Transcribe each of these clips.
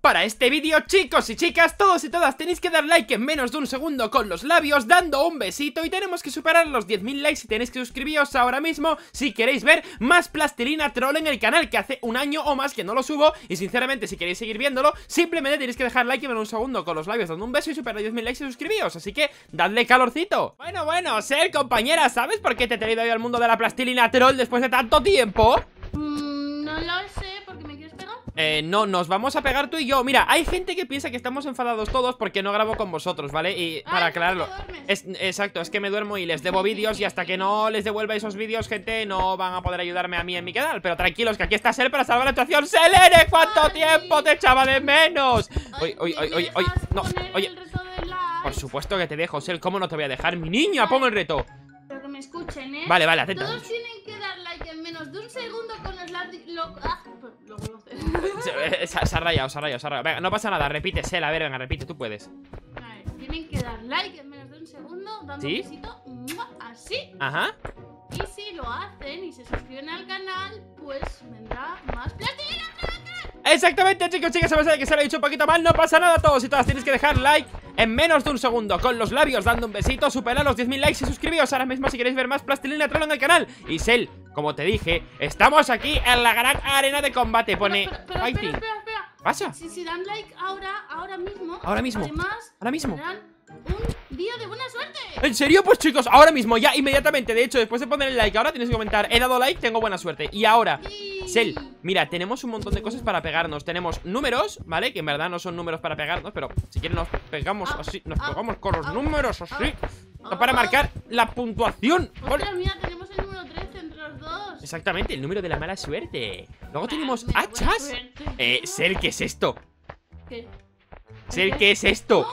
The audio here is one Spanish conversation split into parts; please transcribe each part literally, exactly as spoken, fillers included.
Para este vídeo, chicos y chicas, todos y todas tenéis que dar like en menos de un segundo con los labios, dando un besito, y tenemos que superar los diez mil likes y tenéis que suscribiros ahora mismo si queréis ver más Plastilina Troll en el canal, que hace un año o más que no lo subo, y sinceramente si queréis seguir viéndolo, simplemente tenéis que dejar like en menos de un segundo con los labios, dando un beso y superar diez mil likes y suscribíos, así que dadle calorcito. Bueno, bueno, Sel, compañera, ¿sabes por qué te he traído hoy al mundo de la Plastilina Troll después de tanto tiempo? Mm, no lo sé, ¿porque me quieres pegar? Eh, no, nos vamos a pegar tú y yo. Mira, hay gente que piensa que estamos enfadados todos porque no grabo con vosotros, ¿vale? Y para Ay, aclararlo, ¿por qué te es, exacto, es que me duermo y les debo vídeos, y hasta que no les devuelva esos vídeos, gente, no van a poder ayudarme a mí en mi canal. Pero tranquilos, que aquí está Sel para salvar la situación. ¡Selene! ¿Cuánto Ay. tiempo te echaba de menos? Ay, Oye, oye, ¿me oye, oye, oye, dejas no, poner oye. el reto de likes? Por supuesto que te dejo, Sel, ¿cómo no te voy a dejar? Mi niña, pon el reto. Pero que me escuchen, ¿eh? Vale, vale, atenta. Todos tienen que dar like en menos de un segundo con los labios. Lo... Ah, lo vuelvo a hacer. Se, se, se ha rayado, se ha rayado, se ha rayado. Venga, no pasa nada, repite, Sel, a ver, venga, repite, tú puedes. A ver, tienen que dar like en menos de un segundo, dando ¿Sí? un besito, ¡mua! Así. Ajá. Y si lo hacen y se suscriben al canal, pues vendrá más plastilina. Exactamente, chicos, chicas, a pesar de que se lo he dicho un poquito mal, no pasa nada, todos y todas tenéis que dejar like en menos de un segundo con los labios, dando un besito, superar los diez mil likes y suscribiros ahora mismo si queréis ver más Plastilina Troll en el canal. Y Sel, como te dije, estamos aquí en la gran arena de combate, pone Espera, espera, fighting. espera, espera, espera. ¿Pasa? Si, si dan like ahora, ahora mismo, Ahora mismo, además, ahora mismo. tendrán un día de buena suerte. ¿En serio? Pues chicos, ahora mismo, ya inmediatamente. De hecho, después de poner el like ahora tienes que comentar: he dado like, tengo buena suerte. Y ahora, Sí. Sel, mira, tenemos un montón de cosas para pegarnos. Tenemos números, ¿vale? Que en verdad no son números para pegarnos, pero si quieren nos pegamos Ah, así. Nos ah, pegamos con los ah, números así, ah, para ah. marcar la puntuación. ¿Vale? Ostras, mira, tenemos el número trece entre los dos. Exactamente, el número de la mala suerte. Luego Ah, tenemos me da buena hachas. suerte. Eh, Sel, ¿qué es esto? ¿Qué? Sel, ¿qué es esto?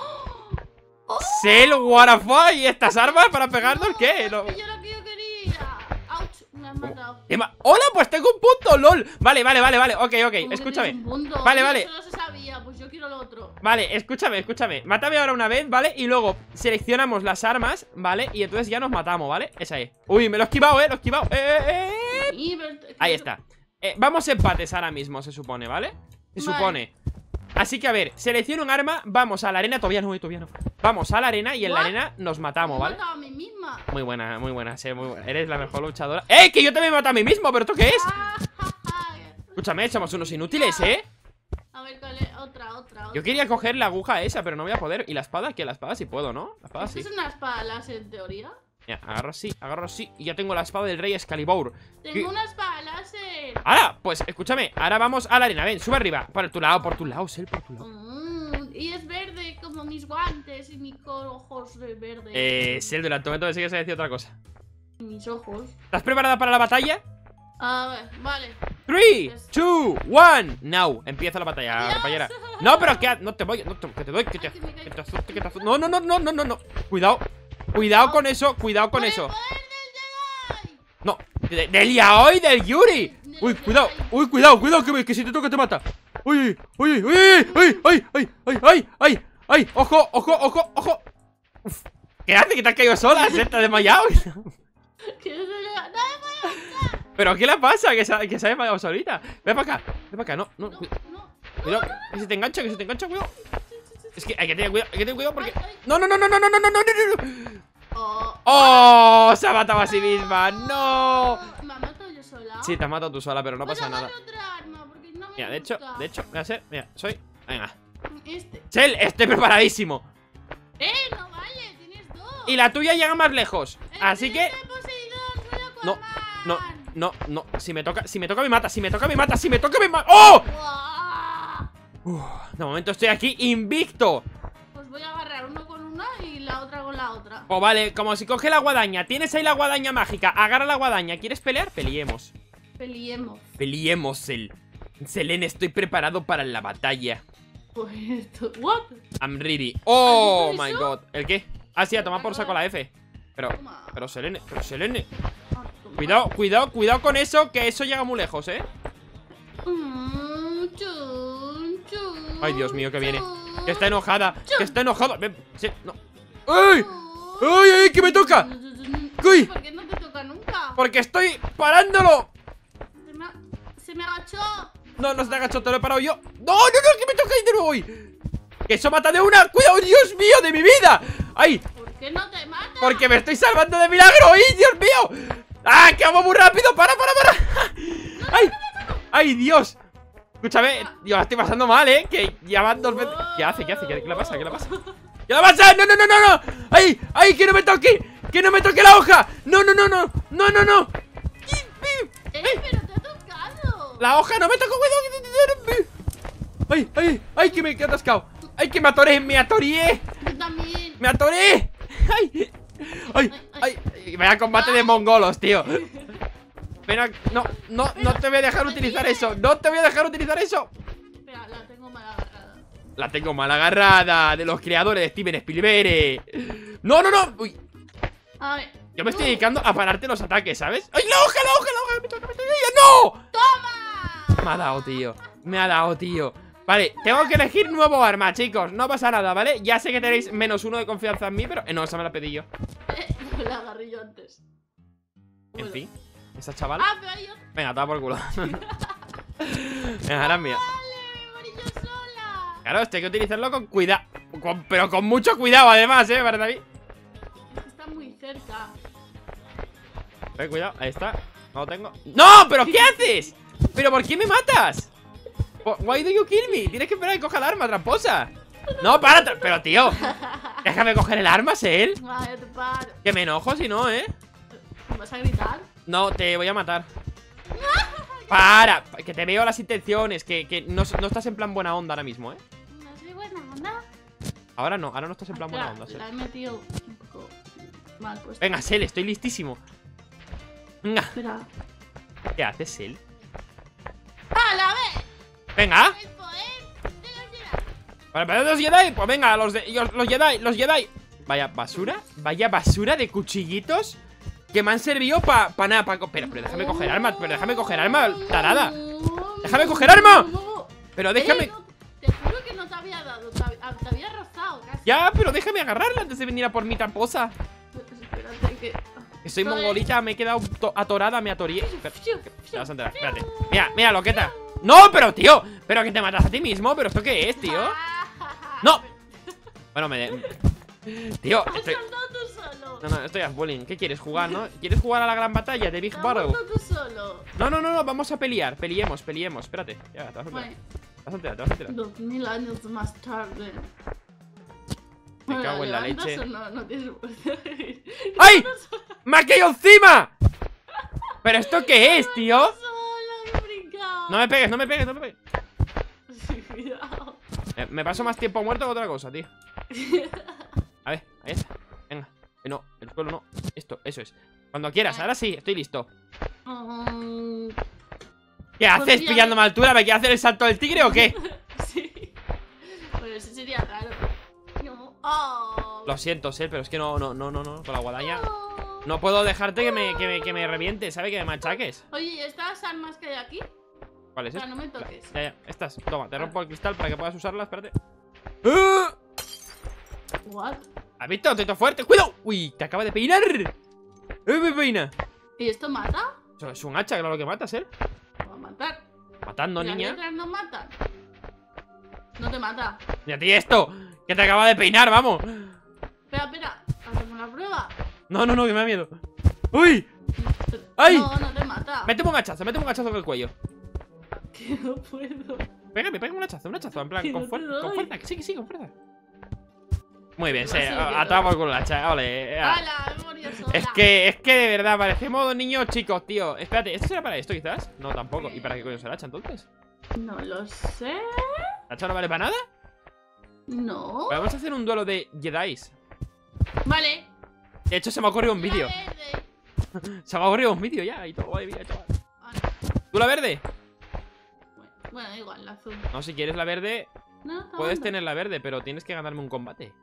Sel, what the fuck, ¿y estas armas para pegarnos qué? No. Es que yo lo que yo quería. Ouch, me has matado. Emma- ¡Hola! Pues tengo un punto, lol. Vale, vale, vale, vale, ok, ok, ¿Cómo que escúchame. tienes un punto? Vale, Yo vale. Solo se sabía, pues yo quiero lo otro. Vale, escúchame, escúchame. Mátame ahora una vez, ¿vale? Y luego seleccionamos las armas, ¿vale? Y entonces ya nos matamos, ¿vale? Esa es. Uy, me lo he esquivado, ¿eh? Lo he esquivado. Eh, eh, eh. Sí, pero- Ahí está. Eh, vamos empates ahora mismo, se supone, ¿vale? Se Vale. supone. Así que a ver, selecciona un arma, vamos a la arena. Todavía no, todavía no. Vamos a la arena y en la What? arena nos matamos, Me he ¿vale? matado a mí misma. Muy buena, muy buena, sí, muy buena. Eres la mejor luchadora. ¡Eh! Que yo también me mato a mí mismo, ¿pero esto qué es? Ah, ja, ja. Escúchame, somos unos inútiles, ¿eh? A ver, ¿cuál es? Otra, otra, otra. Yo quería coger la aguja esa, pero no voy a poder. ¿Y la espada? ¿Qué? La espada sí puedo, ¿no? La espada ¿Esto sí. es una espada láser en teoría? Mira, agarro así, agarro así. Y ya tengo la espada del rey Excalibur. Tengo una espada láser. Ahora, pues escúchame, ahora vamos a la arena. Ven, sube arriba. Por tu lado, por tu lado, Sel, por tu lado. Mm, y es verde como mis guantes y mis ojos de verde. Eh, Sel, durante un momento pensé que se decía otra cosa. Mis ojos. ¿Estás preparada para la batalla? A ver, vale. tres, dos, uno, now. Empieza la batalla, Dios. compañera. No, pero que no te voy, no te, que te doy, que te, Ay, que me caigo. que te asuste, que te asuste. No, no, no, no, no, no, no. Cuidado, cuidado con eso, cuidado con ¡Por el eso. poder del Jedi! No, de- del Yaoi, del Yuri. Uy, cuidado, uy, cuidado, cuidado, que, que si te toca te mata. Uy, uy, uy, uy, uy, ay, ay, ay, ay, ay, ay, ojo, ojo, ojo, ojo. Uf, ¿qué hace? Que te has caído sola, se te ha desmayado. Que no se le- ¡No me puedo matar! ¿Pero qué le pasa? Que se, ha- que se ha desmayado solita. Ven para acá, ven para acá, no, no, No, cu- no. cuidado, que se te engancha, que se te engancha, cuidado. Es que hay que tener cuidado, hay que tener cuidado porque... Ay, ay. No, no, no, no, no, no, no, no, no, no. Oh, ¡Oh! Se ha matado a sí misma, no. ¿me ha matado yo sola? Sí, te has matado tú sola, pero no Pues pasa nada. agarro otra arma, porque no me Mira, de hecho, gusta. de hecho, voy a hacer, mira, soy... Venga. Este. Sel, estoy preparadísimo. ¡Eh, no vale! Tienes dos. Y la tuya llega más lejos. Así que... Este Poseidón, soy Aquaman. No, no, no, no. Si me toca, si me toca me mata, si me toca me mata, si me toca me mata. ¡Oh! Guau. Uf, de momento estoy aquí invicto. Pues voy a agarrar uno con una y la otra con la otra. Oh, vale, como si coge la guadaña. Tienes ahí la guadaña mágica. Agarra la guadaña. ¿Quieres pelear? Peleemos. Peleemos. Peleemos, Sel. Selene, estoy preparado para la batalla. Pues esto. ¿What? I'm ready. Oh ¿Has visto my eso? god. ¿El qué? Ah, sí, a tomar por saco la F. Pero, Toma. pero Selene, pero Selene. Ah, toma. Cuidado, cuidado, cuidado con eso, que eso llega muy lejos, ¿eh? Mm, chun, chun, Ay, Dios mío, que viene. chun. Que está enojada, que está enojada. Ven, sí, no. ¡Ay! ¡Ay, ay, que me toca! ¡Uy! ¿Por qué no te toca nunca? Porque estoy parándolo. Se me, ha- se me agachó. No, no se te agachó, te lo he parado yo. No, no, no, que me toca ahí de nuevo. voy. Que eso mata de una. Cuidado, Dios mío, de mi vida. Ay. ¿Por qué no te mata? Porque me estoy salvando de milagro. ¡Ay, Dios mío! ¡Ah, que hago muy rápido! ¡Para, para, para! ¡Ay! ¡Ay, Dios! Escúchame, yo la estoy pasando mal, ¿eh? Que ya van dos veces. ¿Qué hace? ¿Qué hace? ¿Qué, qué le pasa? ¿Qué le pasa? ¿Qué le pasa? ¡No, no, no, no, no! ¡Ay! ¡Ay! ¡Que no me toque! ¡Que no me toque la hoja! ¡No, no, no, no! ¡No, no, no! ¡Eh, pero te ha tocado! ¡La hoja no me tocó! ¡Cuidado! ¡Ay, ay! ¡Ay, que me he atascado! ¡Ay, que me atoré! ¡Me atoré! Yo también. ¡Me atoré! ¡Ay! ¡Ay! ¡Ay! Vaya combate de mongolos, tío. Pero no, no, no te voy a dejar utilizar eso. No te voy a dejar utilizar eso. Espera, la tengo mal agarrada. La tengo mal agarrada. De los creadores de Steven Spielberg. No, no, no. Uy. A ver. Yo me estoy dedicando a pararte los ataques, ¿sabes? ¡Ay, la hoja, la hoja, la hoja! ¡Me toca, me toca! ¡No! ¡Toma! Me ha dado, tío. Me ha dado, tío. Vale, tengo que elegir nuevo arma, chicos. No pasa nada, ¿vale? Ya sé que tenéis menos uno de confianza en mí, pero... Eh, no, esa me la pedí yo. Eh, la agarré yo antes. En Bueno. fin, esa chaval. Ah, pero hay otra. Venga, toma por culo. Venga, ahora es mía. Vale, morí yo sola. Claro, esto hay que utilizarlo con cuidado. Con- pero con mucho cuidado, además, ¿eh? Para David. Es que está muy cerca. Eh, cuidado, ahí está. No lo tengo. ¡No! ¿Pero qué haces? ¿Pero por qué me matas? Why do you kill me? Tienes que esperar a que coja el arma, tramposa. No, para. tra- Pero, tío, déjame coger el arma, Sel. Vale, te paro. Que me enojo si no, ¿eh? ¿Me vas a gritar? No, te voy a matar. Para, que te veo las intenciones. Que, que no, no estás en plan buena onda ahora mismo, ¿eh? No soy buena onda. Ahora no, ahora no estás en plan buena onda, Espera, Sel. la he metido un poco mal puesto. Venga, Sel, estoy listísimo. Venga, Espera. ¿qué haces, Sel? ¡A la vez! Venga. El poder de los Jedi. ¿Para para los Jedi? Pues venga, los, de, los, los Jedi, los Jedi. Vaya basura, vaya basura de cuchillitos que me han servido para pa nada, pa pero, pero déjame coger arma, pero déjame coger arma, tarada. ¡Déjame coger arma! Pero déjame... Eh, no, te juro que no te había dado, te, hab- te había rozado casi. Ya, pero déjame agarrarla antes de venir a por mi tramposa. Pues espérate que... Que soy Joder. mongolita, me he quedado to- atorada, me atoré. Espera, Fiu, te vas a fiu, enterar, fiu. espérate. Mira, mira, loqueta. No, pero tío, pero que te matas a ti mismo. ¿Pero esto qué es, tío? No. Bueno, me... Tío, Has estoy... saltado tú solo. No, no, estoy a bullying. ¿Qué quieres jugar, no? ¿Quieres jugar a la gran batalla de Big Has Battle? saltado tú solo. No, no, no, no, vamos a pelear. Peleemos, peleemos. Espérate. Ya, te vas a enterar. Bueno, Te vas a enterar, te vas a enterar. dos mil años más tarde. Me cago en la ¿levantas leche. o no? No tienes poder. ¡Ay! ¡Me ha caído encima! ¿Pero esto qué es, tío? Solo, me he brincado. No me pegues, no me pegues, no me pegues. Sí, cuidado. Eh, me paso más tiempo muerto que otra cosa, tío. A ver, ahí está. Venga. Eh, no, el suelo no. Esto, eso es. Cuando quieras, ahora sí, estoy listo. Mm, ¿Qué haces Pues mira, pillándome altura? ¿Me quieres hacer el salto del tigre o qué? sí. Pero eso sería raro. No. Oh. Lo siento, Sel, pero es que no, no, no, no, no. Con la guadaña Oh. no puedo dejarte que me, que me, que me reviente, ¿sabes? Que me machaques. Oye, ¿y estas armas que hay aquí? ¿Cuál es O sea, esta? no me toques. Ya, ya, estas. Toma, te rompo el cristal para que puedas usarla, espérate. ¡Ah! What? ¿Has visto? Estoy todo fuerte. ¡Cuidado! ¡Uy! ¡Te acaba de peinar! ¡Eh, me peina! ¿Y esto mata? Eso es un hacha, claro que matas, ¿eh? Me va a matar. Matando, ¿Y las niña. letras no matan? No te mata. Mira, ti esto, que te acaba de peinar, vamos. Espera, espera. Hacemos la prueba. No, no, no, que me da miedo. ¡Uy! ¡Ay! No, no te mata. Méteme un hachazo, méteme un hachazo en el cuello. Que no puedo. Pégame, pégame un hachazo, un hachazo, en plan, Que con, no fuer te con doy. fuerza, que sí, que sí, con fuerza. Muy bien, No sí, sé qué a, a no. tomar por culo el hacha, ole. a- ¡Hala! Me morí sola. Es que, es que de verdad, parecemos niños chicos, tío. Espérate, ¿esto será para esto quizás? No, tampoco. ¿Y para qué coño se la hacha entonces? No lo sé. ¿La hacha no vale para nada? No. Pues vamos a hacer un duelo de Jedis. Vale. De hecho, se me ha ocurrido un La vídeo. verde. Se me ha ocurrido un vídeo ya y todo, madre mía, chaval. Ah, no. ¿Tú la verde? Bueno, bueno, igual, la azul. No, si quieres la verde, No, está puedes bueno. tener la verde, pero tienes que ganarme un combate.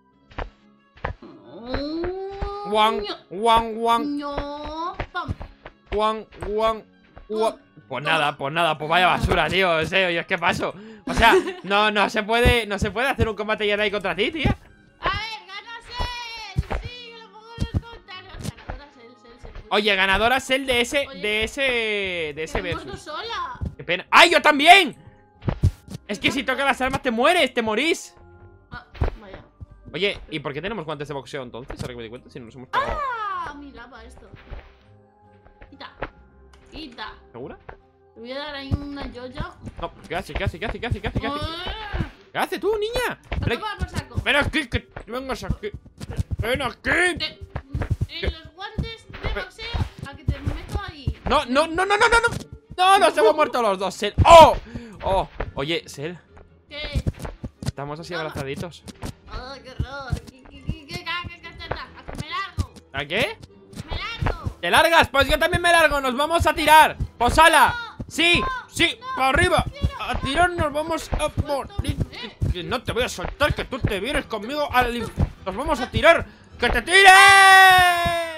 Mm, Wang, ño, wang, wang, ño, pam. wang, wang, wang. Pues nada, pues nada, pues vaya basura, tío. En serio, yo es que paso. O sea, no, no se puede, no se puede hacer un combate Jedi contra ti, tía. A ver, ganas él. Sí, lo pongo en los comentarios. Ganadoras él, él, él. Oye, ganadora es el de ese, Oye, de ese, de ese Me he muerto versus. sola. Qué pena. ¡Ay, yo también! Es que si tocas las armas te mueres, te morís. Ah, vaya. Oye, ¿y por qué tenemos guantes de boxeo entonces? Ahora que me di cuenta, si no nos hemos pegado. ¡Ah! Mi lava esto. Quita. Quita. ¿Segura? Te voy a dar ahí una yoyo. No, ¿qué hace? ¿Qué hace? ¿Qué hace? ¿Qué hace? ¿Qué hace? ¿Qué hace? ¡Ah! ¿Qué hace tú, niña? A Ven, tomar por saco. ven aquí, que vengas aquí. Ven aquí. Te- En los guantes de boxeo, a que te meto ahí. No, no, no, no, no, no, no. No, nos hemos muerto los dos, Sel. ¡Oh! ¡Oh! Oye, Sel, ¿Qué? estamos así abrazaditos. ¡Oh, qué horror! ¿Qué, qué, qué, qué, qué, qué, qué, qué, a que me largo! ¿A qué? ¡Me largo! ¿Te largas? Pues yo también me largo, nos vamos a tirar. Pues ala. Sí, sí, para arriba. A tirar nos vamos a morir. Que no te voy a soltar, que tú te vienes conmigo al... Nos vamos a tirar. ¡Que te tires!